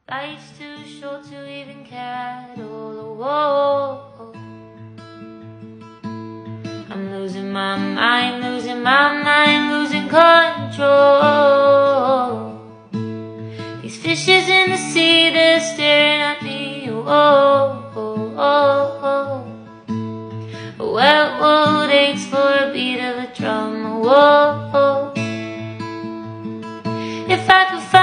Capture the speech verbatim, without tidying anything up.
Life's too short to even care at all. Whoa. I'm losing my mind, losing my mind, losing control. These fishes in the sea, they're staring at me. Whoa, oh, oh, oh. A wet world aches for a beat of a drum. Whoa, oh. If I could find